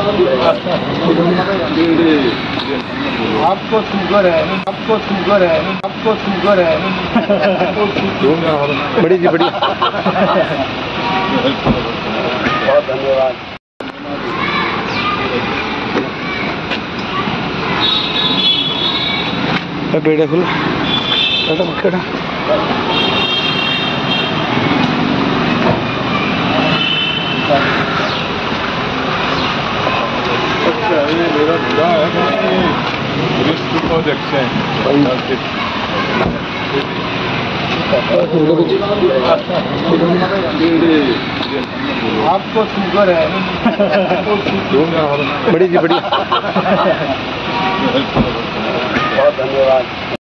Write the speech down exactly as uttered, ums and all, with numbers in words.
आपको शुगर है, आपको शुगर है, आपको शुगर है। बड़ी जी बड़ी। बहुत धन्यवाद। पेड़ खुला बेटा अच्छा ये मेरा बुरा है टूरिस्ट प्रोजेक्ट है। आपको शुगर है, बड़ी जी बड़ी। बहुत धन्यवाद।